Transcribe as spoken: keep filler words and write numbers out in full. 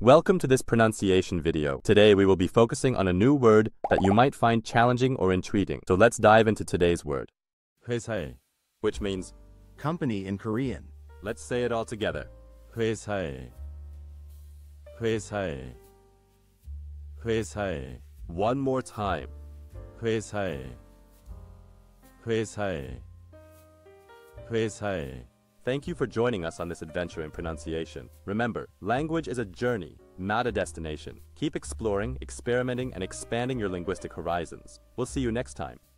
Welcome to this pronunciation video. Today we will be focusing on a new word that you might find challenging or intriguing. So let's dive into today's word, 회사에, which means company in Korean. let's say it all together. 회사에, 회사에, 회사에, One more time. 회사에, 회사에, 회사에. Thank you for joining us on this adventure in pronunciation. Remember, language is a journey, not a destination. Keep exploring, experimenting, and expanding your linguistic horizons. We'll see you next time.